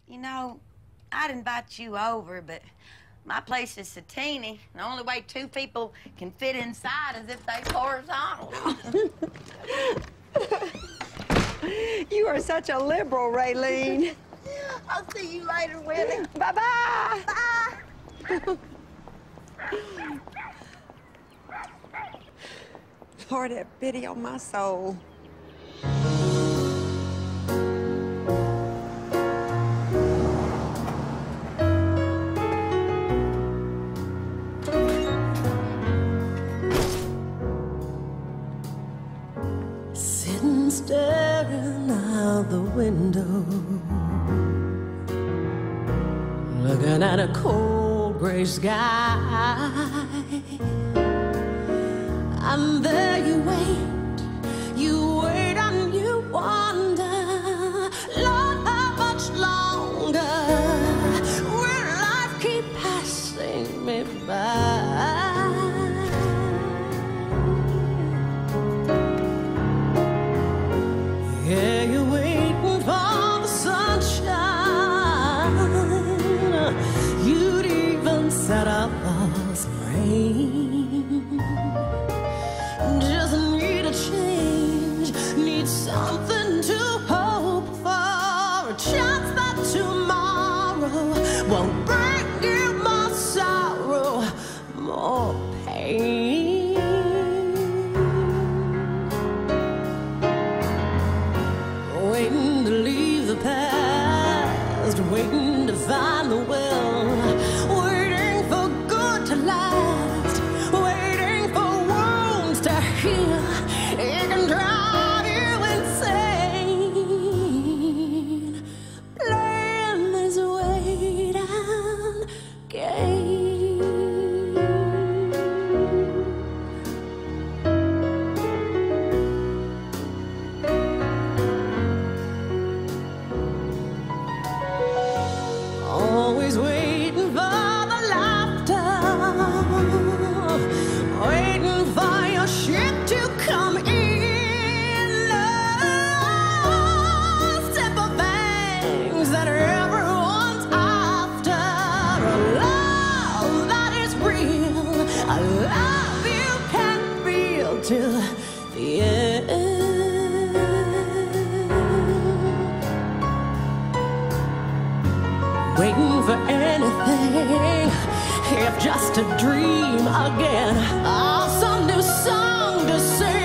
You know, I'd invite you over, but my place is so teeny. The only way two people can fit inside is if they're horizontal. You are such a liberal, Rayleen. I'll see you later, Willie. Bye-bye. Bye. Lord, have pity on my soul. Sitting staring out the window, looking at a cold gray sky. And there you wait and you wonder, Lord, how much longer will life keep passing me by? Yeah, you're waiting for the sunshine. You'd even set up a spring. Just need a change, need something to hope for. A chance that tomorrow won't bring you more sorrow, more pain. Waiting to leave the past, waiting to find the will, waiting for good to last, waiting for wounds to heal. It can drive you insane, playing this wait and game. Always waiting for the laughter, waiting for your ship to come in. Simple things that everyone's after. A love that is real, a love you can feel till the end. Waiting for anything, if just to dream again. Oh, some new song to sing.